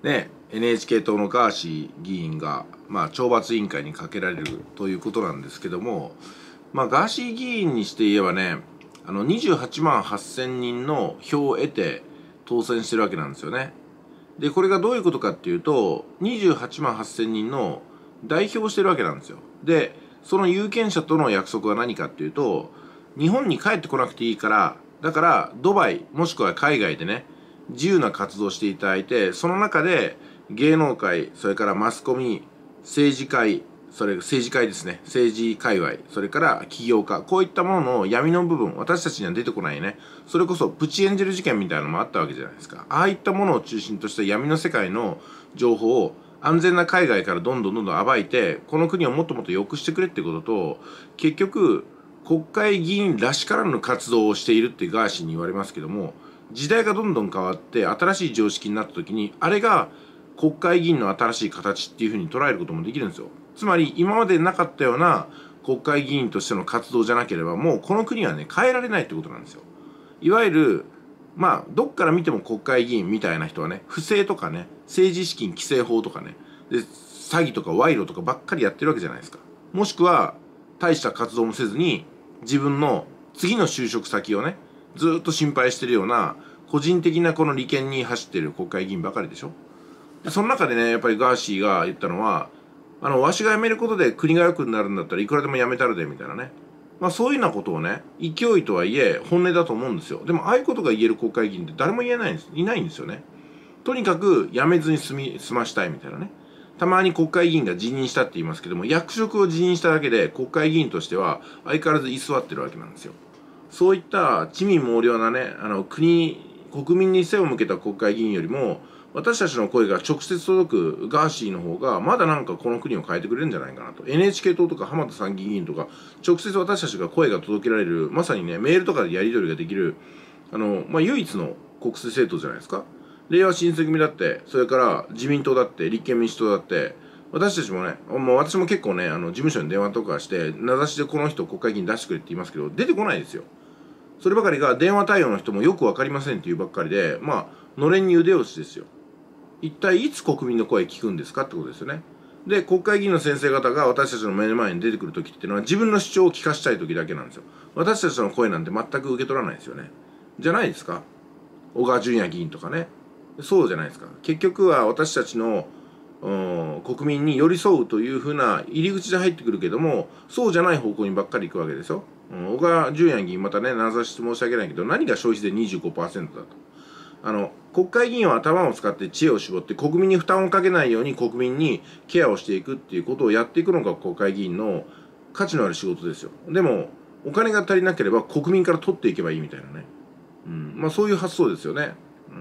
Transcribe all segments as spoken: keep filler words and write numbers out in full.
ね、エヌエイチケー 党のガーシー議員が、まあ、懲罰委員会にかけられるということなんですけども、まあ、ガーシー議員にして言えばね、あのにじゅうはちまんはっせんにんの票を得て当選してるわけなんですよね。で、これがどういうことかっていうと、にじゅうはちまんはっせんにんの代表をしてるわけなんですよ。で、その有権者との約束は何かっていうと、日本に帰ってこなくていいから、だからドバイもしくは海外でね、自由な活動をしていただいて、その中で芸能界、それからマスコミ、政治界、それ政治界ですね、政治界隈、それから起業家、こういったものの闇の部分、私たちには出てこないね、それこそプチエンジェル事件みたいなのもあったわけじゃないですか。ああいったものを中心とした闇の世界の情報を安全な海外からどんどんどんどん暴いて、この国をもっともっと良くしてくれってことと、結局国会議員らしからぬ活動をしているってガーシーに言われますけども、時代がどんどん変わって新しい常識になった時に、あれが国会議員の新しい形っていうふうに捉えることもできるんですよ。つまり今までなかったような国会議員としての活動じゃなければ、もうこの国はね変えられないってことなんですよ。いわゆるまあどっから見ても国会議員みたいな人はね、不正とかね、政治資金規正法とかね、で詐欺とか賄賂とかばっかりやってるわけじゃないですか。もしくは大した活動もせずに自分の次の就職先をねずっと心配してるような個人的なこの利権に走ってる国会議員ばかりでしょ。でその中でね、やっぱりガーシーが言ったのは、あのわしが辞めることで国が良くなるんだったらいくらでも辞めたるでみたいなね、まあそういうようなことをね、勢いとはいえ本音だと思うんですよ。でもああいうことが言える国会議員って誰も言えないんです、いないんですよね。とにかく辞めずに済み済ましたいみたいなね。たまに国会議員が辞任したって言いますけども、役職を辞任しただけで国会議員としては相変わらず居座ってるわけなんですよ。そういった地味猛量なね、あの国国民に背を向けた国会議員よりも、私たちの声が直接届くガーシーの方がまだなんかこの国を変えてくれるんじゃないかなと。 エヌエイチケー 党とか浜田参議院議員とか直接私たちが声が届けられる、まさにねメールとかでやり取りができる、あの、まあ、唯一の国政政党じゃないですか。れいわ新選組だって、それから自民党だって、立憲民主党だって、私たちもね、もう私も結構ね、あの事務所に電話とかして名指しでこの人国会議員出してくれって言いますけど、出てこないですよ。そればかりが電話対応の人もよく分かりませんっていうばっかりで、まあのれんに腕押しですよ。一体いつ国民の声聞くんですかってことですよね。で、国会議員の先生方が私たちの目の前に出てくる時っていうのは自分の主張を聞かしたい時だけなんですよ。私たちの声なんて全く受け取らないですよね。じゃないですか。小川淳也議員とかね。そうじゃないですか。結局は私たちの国民に寄り添うというふうな入り口で入ってくるけども、そうじゃない方向にばっかり行くわけですよ。うん、小川淳也議員またね、名指し申し訳ないけど、何が消費税 にじゅうごパーセント だと。あの国会議員は頭を使って知恵を絞って国民に負担をかけないように国民にケアをしていくっていうことをやっていくのが国会議員の価値のある仕事ですよ。でもお金が足りなければ国民から取っていけばいいみたいなね、うん、まあそういう発想ですよね。うん、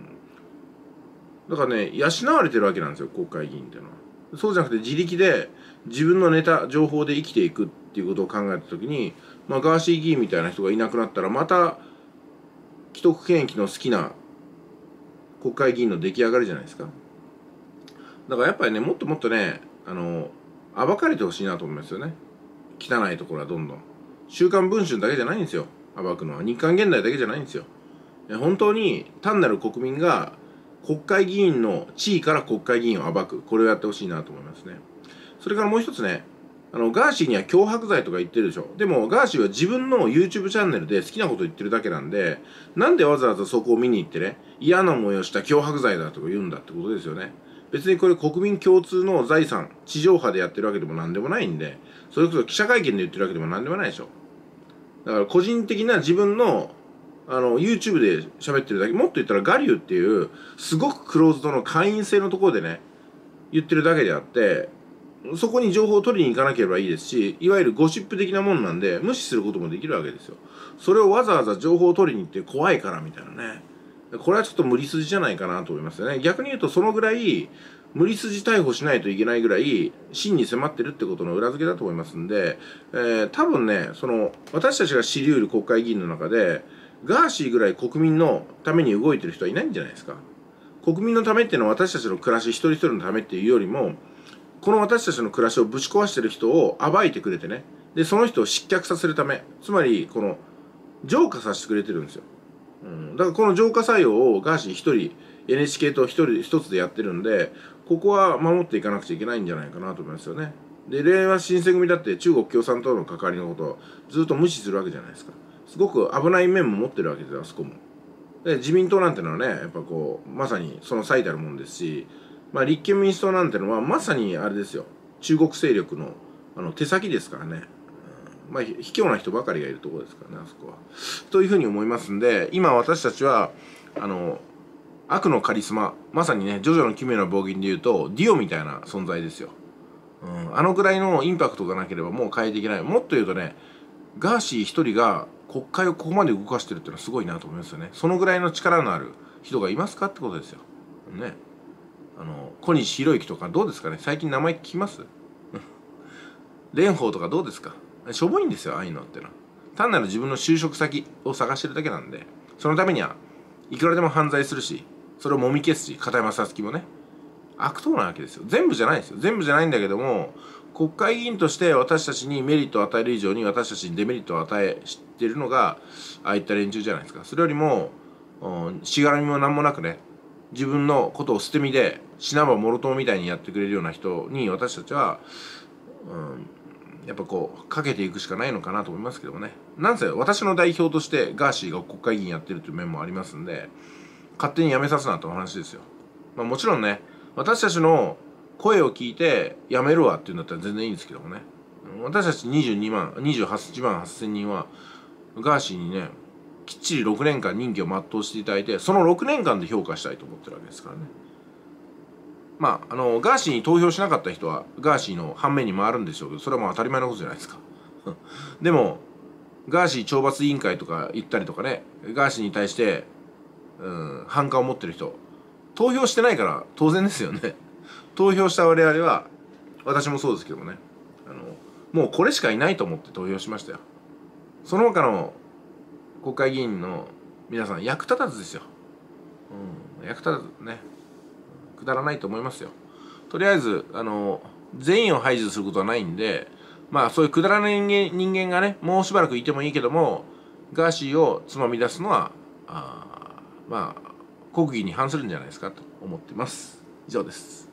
だからね、養われてるわけなんですよ国会議員っていうのは。そうじゃなくて自力で自分のネタ情報で生きていくっていうことを考えた時に、まあ、ガーシー議員みたいな人がいなくなったら、また既得権益の好きな国会議員の出来上がりじゃないですか。だからやっぱりね、もっともっとね、あの暴かれてほしいなと思いますよね。汚いところはどんどん。週刊文春だけじゃないんですよ、暴くのは。日刊現代だけじゃないんですよ。本当に単なる国民が国会議員の地位から国会議員を暴く、これをやってほしいなと思いますね。それからもう一つね、あのガーシーには脅迫罪とか言ってるでしょ。でもガーシーは自分の YouTube チャンネルで好きなこと言ってるだけなんで、なんでわざわざそこを見に行ってね、嫌な思いをした脅迫罪だとか言うんだってことですよね。別にこれ国民共通の財産、地上波でやってるわけでもなんでもないんで、それこそ記者会見で言ってるわけでもなんでもないでしょ。だから個人的な自分のあの YouTube で喋ってるだけ、もっと言ったらガリューっていうすごくクローズドの会員制のところでね言ってるだけであって、そこに情報を取りに行かなければいいですし、いわゆるゴシップ的なもんなんで無視することもできるわけですよ。それをわざわざ情報を取りに行って怖いからみたいなね、これはちょっと無理筋じゃないかなと思いますよね。逆に言うとそのぐらい無理筋逮捕しないといけないぐらい真に迫ってるってことの裏付けだと思いますんで、えー、多分ね、その私たちが知り得る国会議員の中でガーシーぐらい国民のために動いてる人はいないんじゃないですか。国民のためっていうのは私たちの暮らし一人一人のためっていうよりも、この私たちの暮らしをぶち壊してる人を暴いてくれてね、でその人を失脚させるため、つまりこの浄化させてくれてるんですよ。うん、だからこの浄化作用をガーシー一人エヌエイチケー と一人一つでやってるんで、ここは守っていかなくちゃいけないんじゃないかなと思いますよね。で、れいわ新選組だって中国共産党の関わりのことをずっと無視するわけじゃないですか。すごく危ない面も持ってるわけですよ、あそこも。で、自民党なんてのはね、やっぱこう、まさにその最たるもんですし、まあ、立憲民主党なんてのはまさにあれですよ、中国勢力のあの手先ですからね。うん、まあ、卑怯な人ばかりがいるところですからね、あそこは。というふうに思いますんで、今私たちは、あの、悪のカリスマ、まさにね、ジョジョの奇妙な冒険で言うと、ディオみたいな存在ですよ。うん、あのぐらいのインパクトがなければもう変えていけない。もっと言うとね、ガーシー一人が国会をここまで動かしてるっていうのはすごいなと思いますよね。そのぐらいの力のある人がいますかってことですよ。ね。あの、小西洋之とかどうですかね。最近名前聞きます蓮舫とかどうですか。しょぼいんですよ、ああいうのってのは。単なる自分の就職先を探してるだけなんで、そのためにはいくらでも犯罪するし、それをもみ消すし、片山さつきもね。悪党なわけですよ。全部じゃないですよ。全部じゃないんだけども、国会議員として私たちにメリットを与える以上に私たちにデメリットを与え知ってるのがああいった連中じゃないですか。それよりもしがらみも何もなくね、自分のことを捨て身で死なばもろともみたいにやってくれるような人に私たちは、うん、やっぱこうかけていくしかないのかなと思いますけどもね。なんせ私の代表としてガーシーが国会議員やってるという面もありますんで、勝手に辞めさすなとお話ですよ。まあ、もちろんね、私たちの声を聞いて辞めるわっていうんだったら全然いいんですけどもね。私たちにじゅうにまん、にじゅうはちまんはっせんにんはガーシーにね、きっちりろくねんかん任期を全うしていただいて、そのろくねんかんで評価したいと思ってるわけですからね。まあ、あの、ガーシーに投票しなかった人はガーシーの反面に回るんでしょうけど、それはもう当たり前のことじゃないですか。でも、ガーシー懲罰委員会とか言ったりとかね、ガーシーに対して、うん、反感を持ってる人、投票してないから当然ですよね。投票した我々は、私もそうですけどもね、あの、もうこれしかいないと思って投票しましたよ。その他の国会議員の皆さん、役立たずですよ。うん、役立たずね。くだらないと思いますよ。とりあえず、あの、全員を排除することはないんで、まあそういうくだらない人間、人間がね、もうしばらくいてもいいけども、ガーシーをつまみ出すのは、あまあ、国技に反するんじゃないですかと思ってます。以上です。